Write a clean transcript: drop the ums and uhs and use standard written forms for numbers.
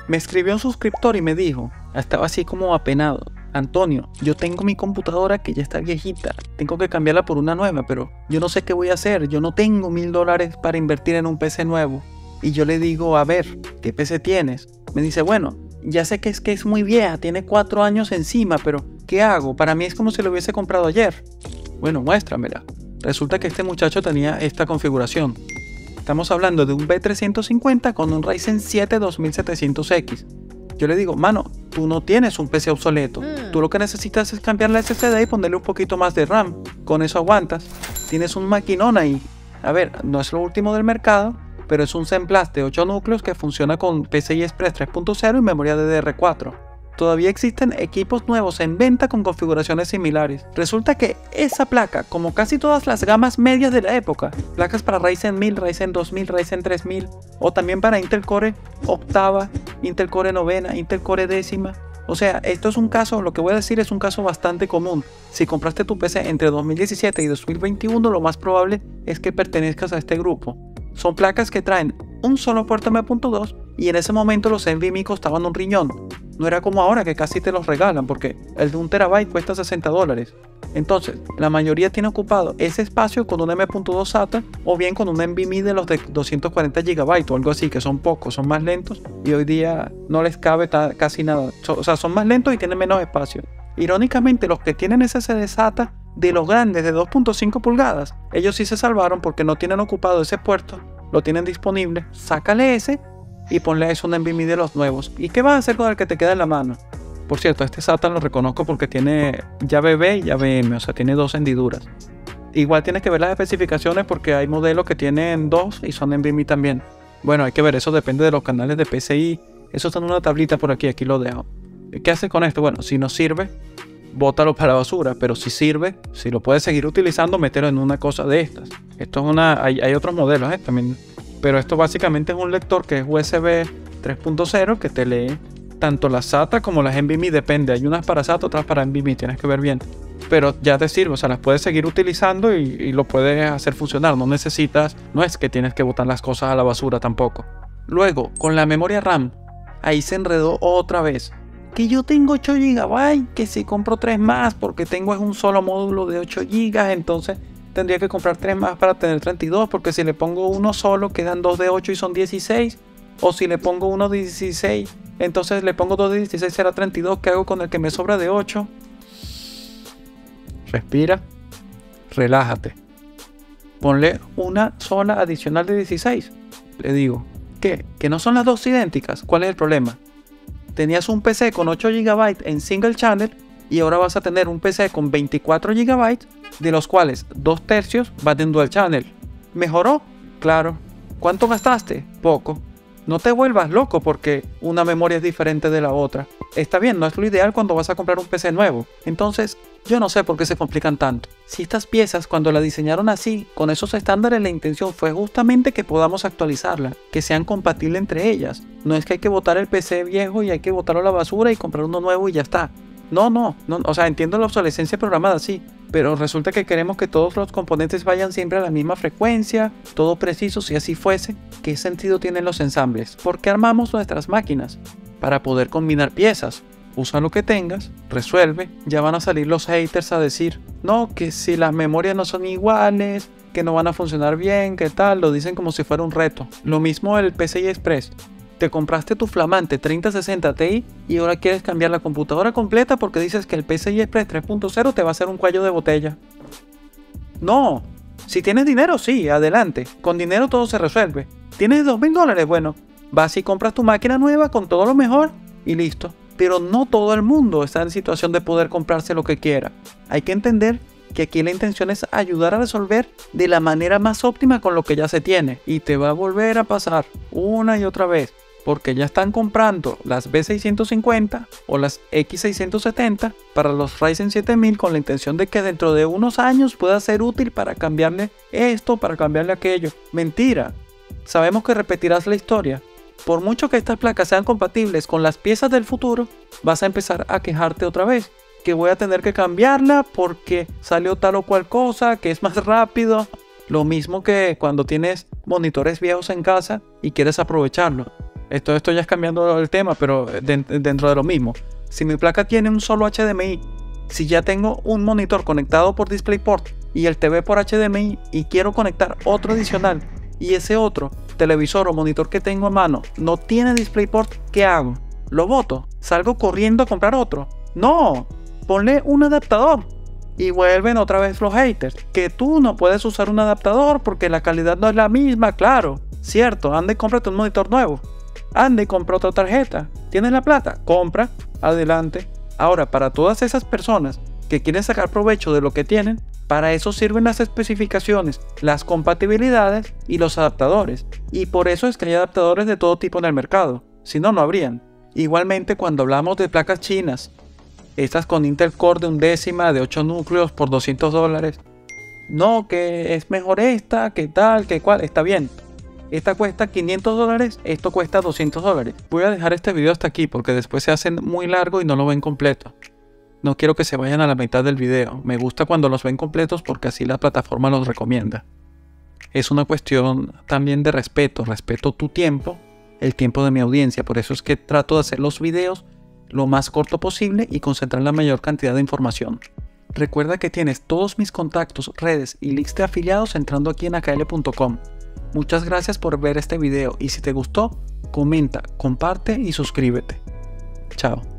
Me escribió un suscriptor y me dijo, estaba así como apenado: Antonio, yo tengo mi computadora que ya está viejita, tengo que cambiarla por una nueva, pero yo no sé qué voy a hacer, yo no tengo $1000 para invertir en un PC nuevo. Y yo le digo, a ver, ¿qué PC tienes? Me dice, bueno, ya sé que es muy vieja, tiene 4 años encima, pero ¿qué hago? Para mí es como si lo hubiese comprado ayer. Bueno, muéstramela. Resulta que este muchacho tenía esta configuración. Estamos hablando de un B350 con un Ryzen 7 2700X. Yo le digo, mano, tú no tienes un PC obsoleto. Tú lo que necesitas es cambiar la SSD y ponerle un poquito más de RAM. Con eso aguantas. Tienes un maquinón ahí. A ver, no es lo último del mercado, pero es un Zen Blast de 8 núcleos que funciona con PCI Express 3.0 y memoria DDR4. Todavía existen equipos nuevos en venta con configuraciones similares. Resulta que esa placa, como casi todas las gamas medias de la época, placas para Ryzen 1000, Ryzen 2000, Ryzen 3000, o también para Intel Core octava, Intel Core novena, Intel Core décima. O sea, esto es un caso, lo que voy a decir es un caso bastante común. Si compraste tu PC entre 2017 y 2021, lo más probable es que pertenezcas a este grupo. Son placas que traen un solo puerto M.2 y en ese momento los NVMe costaban un riñón. No era como ahora que casi te los regalan, porque el de 1 TB cuesta $60. Entonces, la mayoría tiene ocupado ese espacio con un M.2 SATA o bien con un NVMe de los de 240 GB o algo así, que son pocos, son más lentos y hoy día no les cabe casi nada. O sea, son más lentos y tienen menos espacio. Irónicamente, los que tienen SSD SATA de los grandes de 2.5 pulgadas, ellos sí se salvaron porque no tienen ocupado ese puerto, lo tienen disponible. Sácale ese y ponle a eso un NVMe de los nuevos. ¿Y qué vas a hacer con el que te queda en la mano? Por cierto, este SATA lo reconozco porque tiene llave B y llave M, o sea, tiene 2 hendiduras. Igual tienes que ver las especificaciones porque hay modelos que tienen 2 y son NVMe también. Bueno, hay que ver, eso depende de los canales de PCI. Eso está en una tablita por aquí lo dejo. ¿Qué haces con esto? Bueno, si no sirve, bótalo para la basura, pero si sirve, si lo puedes seguir utilizando, mételo en una cosa de estas. Esto es hay otros modelos también, pero esto básicamente es un lector que es USB 3.0 que te lee tanto las SATA como las NVMe, depende, hay unas para SATA, otras para NVMe, tienes que ver bien, pero ya te sirve, o sea, las puedes seguir utilizando y lo puedes hacer funcionar, no es que tienes que botar las cosas a la basura tampoco. Luego, con la memoria RAM, ahí se enredó otra vez. Que yo tengo 8 GB, que si compro 3 más porque tengo un solo módulo de 8 GB, entonces tendría que comprar 3 más para tener 32, porque si le pongo uno solo quedan 2 de 8 y son 16, o si le pongo uno de 16, entonces le pongo 2 de 16 será 32, ¿qué hago con el que me sobra de 8? Respira, relájate, ponle una sola adicional de 16. Le digo, ¿qué? ¿Que no son las dos idénticas? ¿Cuál es el problema? Tenías un PC con 8 GB en single channel y ahora vas a tener un PC con 24 GB, de los cuales 2/3 van en dual channel. ¿Mejoró? Claro. ¿Cuánto gastaste? Poco. No te vuelvas loco porque una memoria es diferente de la otra. Está bien, no es lo ideal cuando vas a comprar un PC nuevo. Entonces, yo no sé por qué se complican tanto. Si estas piezas, cuando la diseñaron así, con esos estándares, la intención fue justamente que podamos actualizarla, que sean compatibles entre ellas. No es que hay que botar el PC viejo y hay que botarlo a la basura y comprar uno nuevo y ya está. No, o sea, entiendo la obsolescencia programada, sí, pero resulta que queremos que todos los componentes vayan siempre a la misma frecuencia, todo preciso. Si así fuese, ¿qué sentido tienen los ensambles? ¿Por qué armamos nuestras máquinas? Para poder combinar piezas. Usa lo que tengas, resuelve. Ya van a salir los haters a decir, no, que si las memorias no son iguales, que no van a funcionar bien, que tal, lo dicen como si fuera un reto. Lo mismo el PCI Express. Te compraste tu flamante 3060 Ti y ahora quieres cambiar la computadora completa porque dices que el PCI Express 3.0 te va a hacer un cuello de botella. No, si tienes dinero, sí, adelante. Con dinero todo se resuelve. ¿Tienes $2000? Bueno, vas y compras tu máquina nueva con todo lo mejor y listo. Pero no todo el mundo está en situación de poder comprarse lo que quiera. Hay que entender que aquí la intención es ayudar a resolver de la manera más óptima con lo que ya se tiene. Y te va a volver a pasar una y otra vez. Porque ya están comprando las B650 o las X670 para los Ryzen 7000 con la intención de que dentro de unos años pueda ser útil para cambiarle esto, para cambiarle aquello. Mentira. Sabemos que repetirás la historia. Por mucho que estas placas sean compatibles con las piezas del futuro, vas a empezar a quejarte otra vez. Que voy a tener que cambiarla porque salió tal o cual cosa, que es más rápido. Lo mismo que cuando tienes monitores viejos en casa y quieres aprovecharlo. Esto ya es cambiando el tema, pero dentro de lo mismo. Si mi placa tiene un solo HDMI, si ya tengo un monitor conectado por DisplayPort y el TV por HDMI y quiero conectar otro adicional y ese otro televisor o monitor que tengo a mano no tiene DisplayPort, ¿qué hago? ¿Lo boto? ¿Salgo corriendo a comprar otro? No, ponle un adaptador. Y vuelven otra vez los haters, que tú no puedes usar un adaptador porque la calidad no es la misma, claro. Cierto, anda y cómprate un monitor nuevo. Anda y compra otra tarjeta. ¿Tienes la plata? Compra, adelante. Ahora, para todas esas personas que quieren sacar provecho de lo que tienen, para eso sirven las especificaciones, las compatibilidades y los adaptadores. Y por eso es que hay adaptadores de todo tipo en el mercado. Si no, no habrían. Igualmente, cuando hablamos de placas chinas, estas con Intel Core de 1/10 de 8 núcleos por $200. No, que es mejor esta, que tal, que cual, está bien. Esta cuesta $500, esto cuesta $200. Voy a dejar este video hasta aquí porque después se hace muy largo y no lo ven completo. No quiero que se vayan a la mitad del video. Me gusta cuando los ven completos porque así la plataforma los recomienda. Es una cuestión también de respeto. Respeto tu tiempo, el tiempo de mi audiencia. Por eso es que trato de hacer los videos lo más corto posible y concentrar la mayor cantidad de información. Recuerda que tienes todos mis contactos, redes y links de afiliados entrando aquí en akl.com. Muchas gracias por ver este video y si te gustó, comenta, comparte y suscríbete. Chao.